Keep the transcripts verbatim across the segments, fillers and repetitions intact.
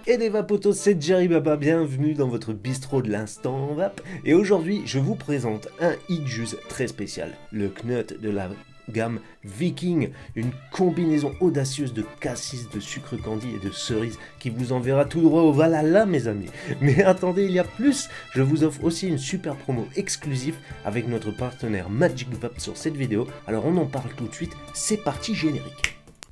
Et les vapotos, c'est Jerry Baba, bienvenue dans votre bistrot de l'instant vape. Et aujourd'hui, je vous présente un hit juice très spécial, le Knut de la gamme Viking, une combinaison audacieuse de cassis, de sucre candy et de cerise qui vous enverra tout droit au Valhalla, mes amis. Mais attendez, il y a plus, je vous offre aussi une super promo exclusive avec notre partenaire Magic Vape sur cette vidéo. Alors on en parle tout de suite, c'est parti générique.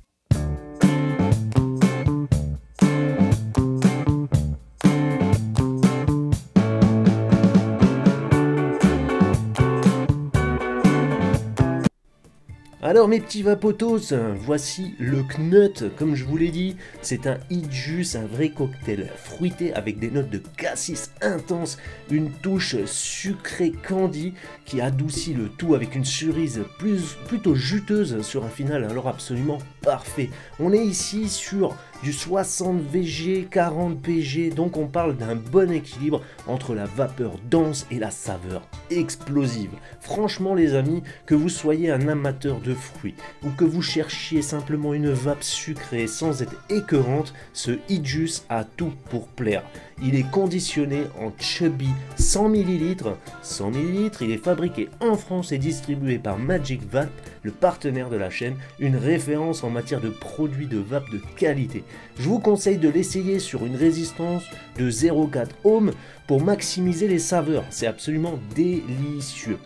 Alors mes petits vapotos, voici le Knut, comme je vous l'ai dit, c'est un hit juice, un vrai cocktail fruité avec des notes de cassis intenses, une touche sucrée candy qui adoucit le tout avec une cerise plus, plutôt juteuse sur un final alors absolument parfait. On est ici sur du soixante V G, quarante P G, donc on parle d'un bon équilibre entre la vapeur dense et la saveur explosive. Franchement les amis, que vous soyez un amateur de fruits ou que vous cherchiez simplement une vape sucrée sans être écœurante, ce hit juice a tout pour plaire. Il est conditionné en Chubby cent millilitres. cent millilitres, il est fabriqué en France et distribué par Magic Vape, le partenaire de la chaîne, une référence en matière de produits de vape de qualité. Je vous conseille de l'essayer sur une résistance de zéro virgule quatre ohms pour maximiser les saveurs. C'est absolument délicieux.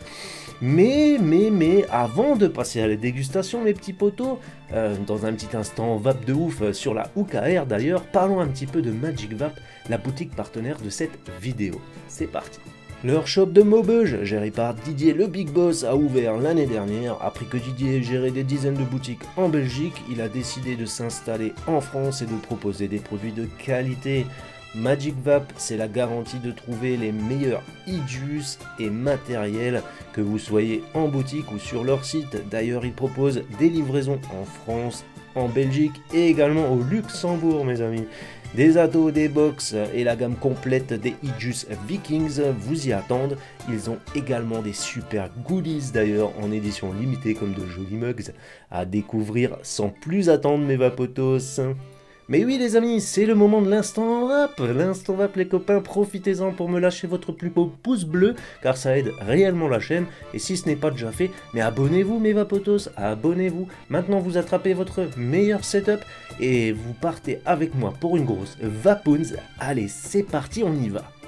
Mais, mais, mais, avant de passer à la dégustation, mes petits potos, euh, dans un petit instant vape de ouf euh, sur la Hookah Air d'ailleurs, parlons un petit peu de Magic Vape, la boutique partenaire de cette vidéo. C'est parti. Leur shop de Maubeuge, géré par Didier le Big Boss, a ouvert l'année dernière. Après que Didier gérait des dizaines de boutiques en Belgique, il a décidé de s'installer en France et de proposer des produits de qualité. Magic Vape, c'est la garantie de trouver les meilleurs hit juice et matériel, que vous soyez en boutique ou sur leur site. D'ailleurs, ils proposent des livraisons en France, en Belgique et également au Luxembourg, mes amis. Des ados, des box et la gamme complète des hit juice Vikings vous y attendent. Ils ont également des super goodies d'ailleurs en édition limitée comme de jolis mugs à découvrir sans plus attendre, mes vapotos. Mais oui les amis, c'est le moment de l'instant vape. L'instant vape les copains, profitez-en pour me lâcher votre plus beau pouce bleu, car ça aide réellement la chaîne. Et si ce n'est pas déjà fait, mais abonnez-vous mes vapotos, abonnez-vous. Maintenant vous attrapez votre meilleur setup et vous partez avec moi pour une grosse vapoons. Allez c'est parti, on y va.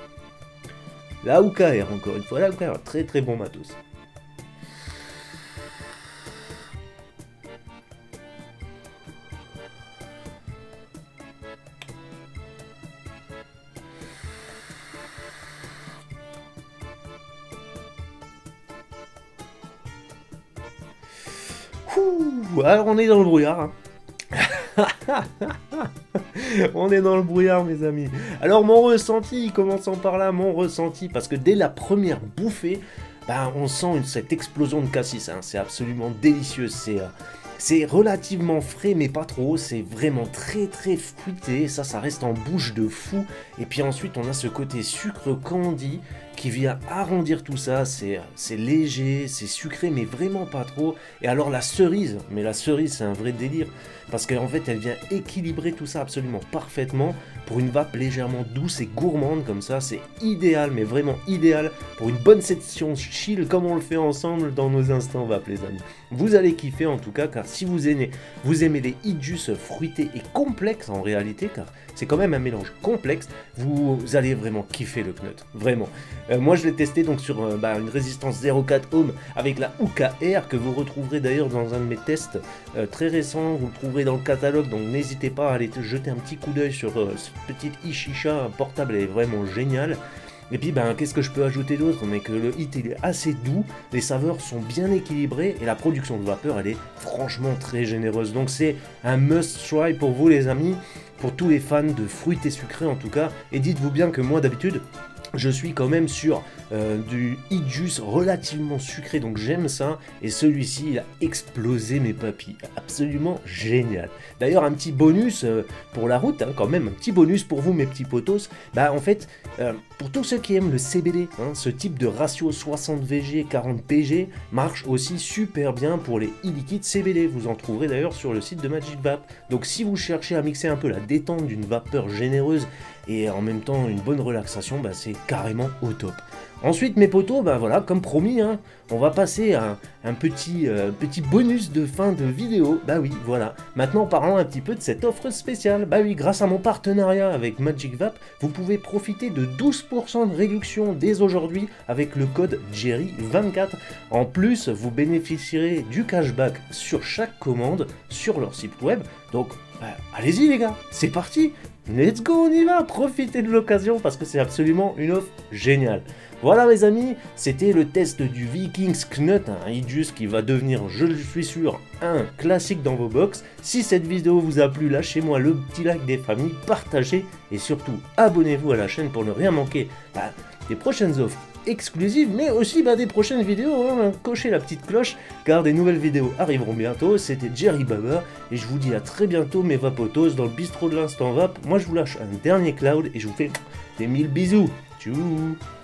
La Hookah Air encore une fois, la Hookah Air, très très bon matos. Ouh, alors on est dans le brouillard. Hein. On est dans le brouillard mes amis. Alors mon ressenti, commençons par là, mon ressenti, parce que dès la première bouffée, ben, on sent une, cette explosion de cassis. Hein. C'est absolument délicieux. C'est... Euh, C'est relativement frais mais pas trop, c'est vraiment très très fruité, ça ça reste en bouche de fou. Et puis ensuite on a ce côté sucre candy qui vient arrondir tout ça, c'est léger, c'est sucré mais vraiment pas trop. Et alors la cerise, mais la cerise c'est un vrai délire, parce qu'en fait elle vient équilibrer tout ça absolument parfaitement pour une vape légèrement douce et gourmande comme ça, c'est idéal, mais vraiment idéal pour une bonne session chill comme on le fait ensemble dans nos instants vape les amis. Vous allez kiffer en tout cas, car si vous aimez, vous aimez les hit juice fruités et complexes en réalité, car c'est quand même un mélange complexe, vous allez vraiment kiffer le Knut, vraiment. Euh, moi je l'ai testé donc sur euh, bah, une résistance zéro virgule quatre ohms avec la Hookah Air, que vous retrouverez d'ailleurs dans un de mes tests euh, très récents, vous le trouverez dans le catalogue, donc n'hésitez pas à aller jeter un petit coup d'œil sur euh, cette petite e-shisha portable, elle est vraiment géniale. Et puis ben qu'est-ce que je peux ajouter d'autre, mais que le hit il est assez doux, les saveurs sont bien équilibrées et la production de vapeur elle est franchement très généreuse. Donc c'est un must try pour vous les amis, pour tous les fans de fruités sucrés en tout cas. Et dites-vous bien que moi d'habitude, je suis quand même sur euh, du Idjus relativement sucré, donc j'aime ça, et celui-ci il a explosé mes papilles, absolument génial. D'ailleurs un petit bonus euh, pour la route, hein, quand même, un petit bonus pour vous mes petits potos, bah en fait, euh, pour tous ceux qui aiment le C B D, hein, ce type de ratio soixante V G, quarante P G marche aussi super bien pour les e-liquides C B D, vous en trouverez d'ailleurs sur le site de Magic Vap. Donc si vous cherchez à mixer un peu la détente d'une vapeur généreuse, et en même temps une bonne relaxation, bah, c'est carrément au top. Ensuite mes potos, bah voilà, comme promis, hein, on va passer à un, un petit, euh, petit bonus de fin de vidéo. Bah oui, voilà. Maintenant parlons un petit peu de cette offre spéciale. Bah oui, grâce à mon partenariat avec Magic Vap, vous pouvez profiter de douze pour cent de réduction dès aujourd'hui avec le code Jerry vingt-quatre. En plus, vous bénéficierez du cashback sur chaque commande sur leur site web. Donc, bah, allez-y les gars, c'est parti. Let's go, on y va, profitez de l'occasion parce que c'est absolument une offre géniale. Voilà mes amis, c'était le test du Vikings Knut, un Idjus qui va devenir, je le suis sûr, un classique dans vos box. Si cette vidéo vous a plu, lâchez-moi le petit like des familles, partagez et surtout abonnez-vous à la chaîne pour ne rien manquer bah, des prochaines offres exclusives, mais aussi bah, des prochaines vidéos, hein. Cochez la petite cloche car des nouvelles vidéos arriveront bientôt. C'était Jerry Baba et je vous dis à très bientôt mes vapotos dans le bistrot de l'instant Vap. Moi je vous lâche un dernier cloud et je vous fais des mille bisous. Tchou.